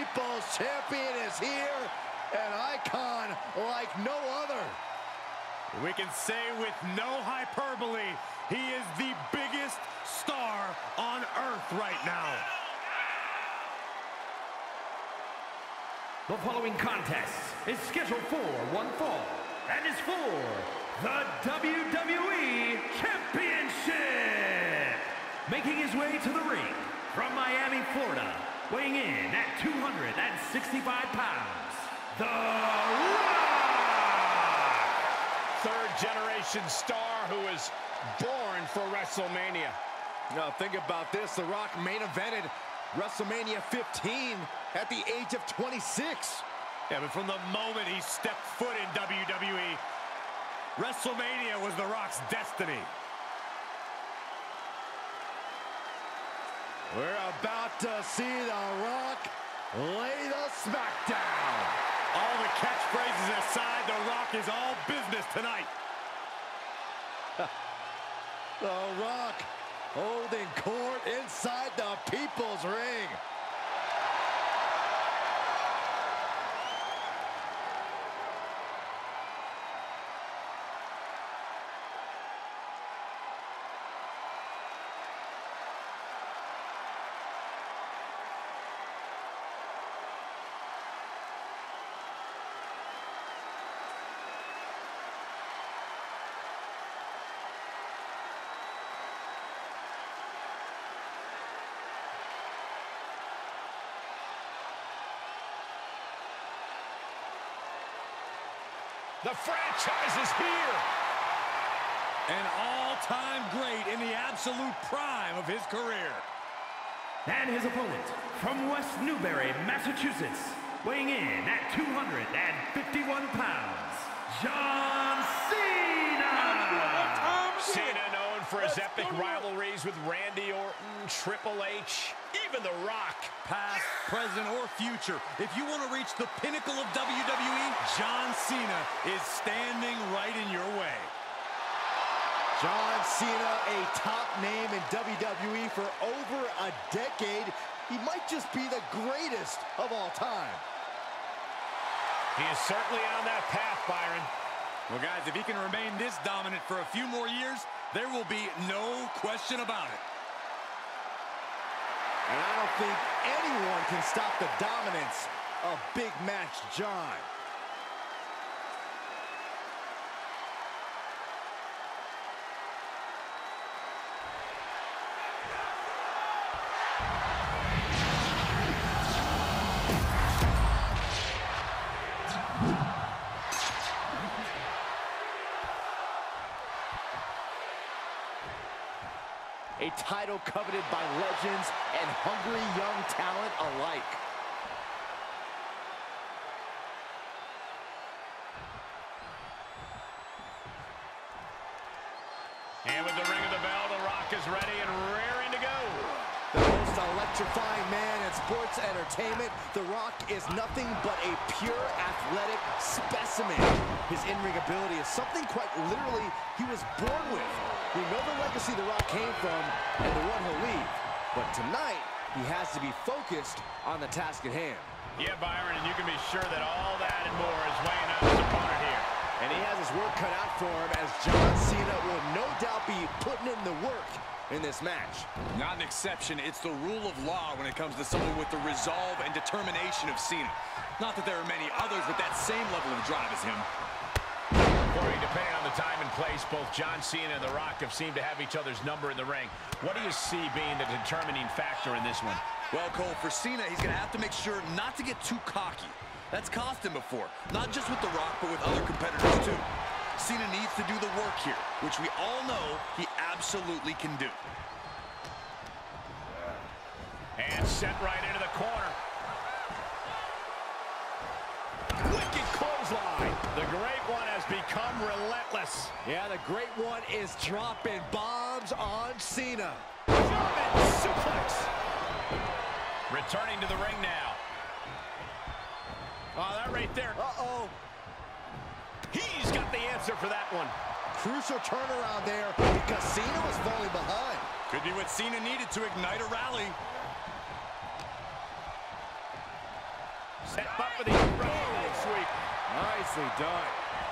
People's Champion is here, an icon like no other. We can say with no hyperbole, he is the biggest star on earth right now. The following contest is scheduled for one fall and is for the WWE Championship. Making his way to the ring from Miami, Florida, weighing in at 265 pounds, The Rock! Third-generation star who was born for WrestleMania. Now think about this, The Rock main evented WrestleMania 15 at the age of 26. Yeah, but from the moment he stepped foot in WWE, WrestleMania was The Rock's destiny. We're about to see The Rock lay the smackdown. All the catchphrases aside, The Rock is all business tonight. The Rock holding court inside the People's Ring. The franchise is here. An all-time great in the absolute prime of his career. And his opponent from West Newbury, Massachusetts, weighing in at 251 pounds, John Cena! Cena known for his epic rivalries with Randy Orton, Triple H, even The Rock. Past, present, or future, if you want to reach the pinnacle of WWE, John Cena is standing right in your way. John Cena, a top name in WWE for over a decade. He might just be the greatest of all time. He is certainly on that path, Byron. Well, guys, if he can remain this dominant for a few more years, there will be no question about it. And I don't think anyone can stop the dominance of Big Match John. A title coveted by legends and hungry young talent alike. And with the ring of the bell, The Rock is ready and raring to go. The most electrifying man in sports entertainment, The Rock is nothing but a pure athletic specimen. His in-ring ability is something quite literally he was born with. We know the legacy The Rock came from and the one he'll leave. But tonight, he has to be focused on the task at hand. Yeah, Byron, and you can be sure that all that and more is weighing on his opponent here. And he has his work cut out for him as John Cena will no doubt be putting in the work in this match. Not an exception, it's the rule of law when it comes to someone with the resolve and determination of Cena. Not that there are many others with that same level of drive as him. Corey, depending on the time and place, both John Cena and The Rock have seemed to have each other's number in the ring. What do you see being the determining factor in this one? Well, Cole, for Cena, he's going to have to make sure not to get too cocky. That's cost him before, not just with The Rock, but with other competitors, too. Cena needs to do the work here, which we all know he absolutely can do. And sent right into the corner. Wicked clothesline. The Great One has become relentless. Yeah, the Great One is dropping bombs on Cena. German suplex. Returning to the ring now. Oh, that right there. Uh-oh. He's got the answer for that one. Crucial turnaround there because Cena was falling behind. Could be what Cena needed to ignite a rally. Set up for the leg sweep. Nicely done.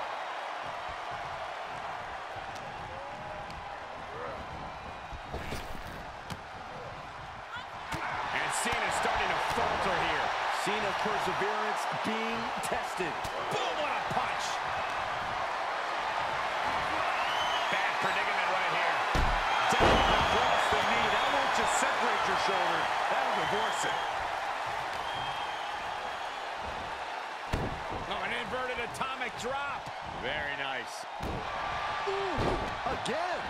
And Cena's starting to falter here. Cena's perseverance being tested. Boom, what a punch. Bad predicament right here. Down across the knee. That won't just separate your shoulder. That'll divorce it. Oh, an inverted atomic drop. Very nice. Ooh, again.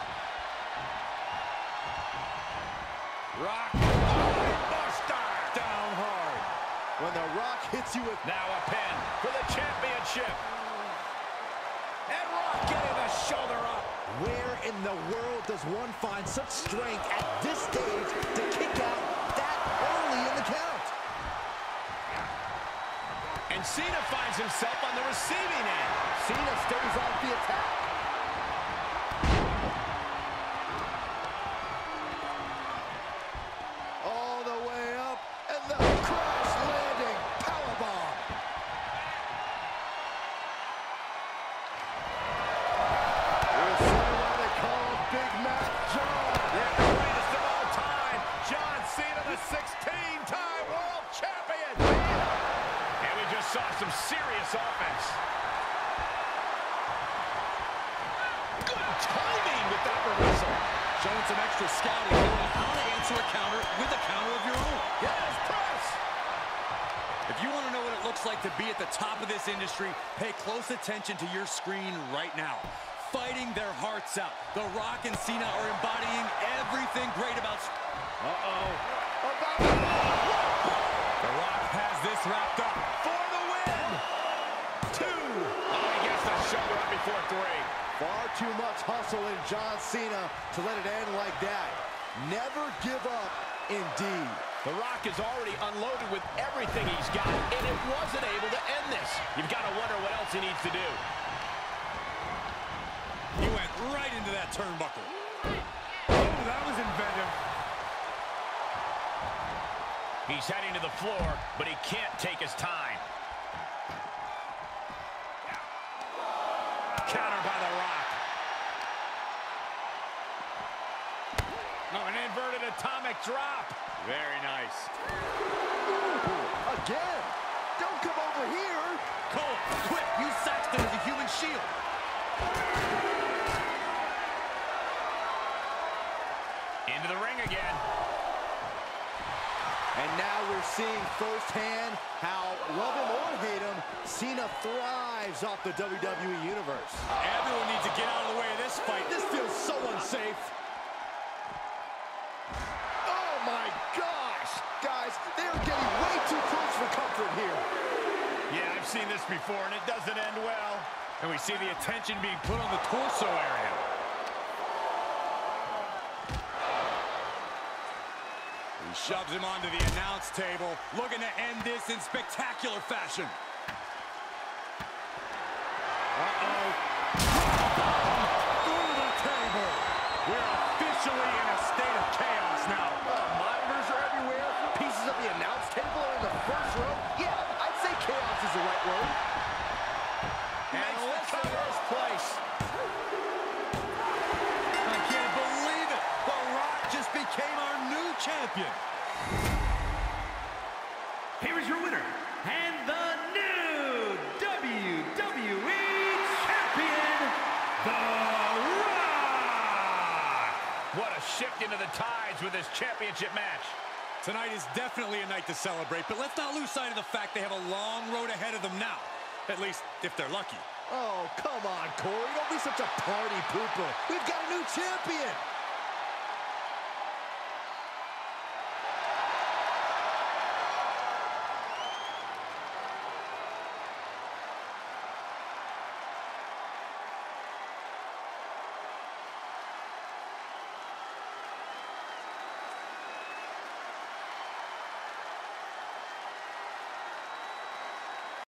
Rock. Buster. Down hard. When The Rock hits you with... Now a pin for the championship. And Rock getting the shoulder up. Where in the world does one find such strength at this stage to kick out that early in the count? And Cena finds himself on the receiving end. Cena stays off the attack. All the way up, and the crash landing powerbomb. We're seeing why they call him Big Mac John. Yeah, the greatest of all time, John Cena, the 16-time world champion. And we just saw some serious offense. Good timing with that reversal. Showing some extra scouting, knowing how to answer a counter with a counter of your own. Yes, press. If you want to know what it looks like to be at the top of this industry, pay close attention to your screen right now. Fighting their hearts out. The Rock and Cena are embodying everything great about... The Rock has this wrapped up for the win. 2. Oh, he gets the shoulder up before 3. Far too much hustle in John Cena to let it end like that. Never give up, indeed. The Rock is already unloaded with everything he's got, and it wasn't able to end this. You've got to wonder what else he needs to do. He went right into that turnbuckle. Oh, that was inventive. He's heading to the floor, but he can't take his time. Counter by The Rock. Oh, an inverted atomic drop. Very nice. Ooh, again. Don't come over here. Cole, quick, use Saxton as a human shield. Into the ring again. And now we're seeing firsthand how, love him or hate him, Cena thrives off the WWE Universe. Everyone needs to get out of the way of this fight. This feels so unsafe. Oh my gosh! Guys, they are getting way too close for comfort here. Yeah, I've seen this before, and it doesn't end well. And we see the attention being put on the torso area. He shoves him onto the announce table, looking to end this in spectacular fashion. Through the table. We're officially in a state of chaos now. Monitors are everywhere. Pieces of the announce table are in the first row. Yeah, I'd say chaos is the right word. And let's first place. I can't believe it. The Rock just became our new champion. Here is your winner, and the new WWE Champion, The Rock! What a shift into the tides with this championship match. Tonight is definitely a night to celebrate, but let's not lose sight of the fact they have a long road ahead of them now. At least, if they're lucky. Oh, come on, Corey. Don't be such a party pooper. We've got a new champion.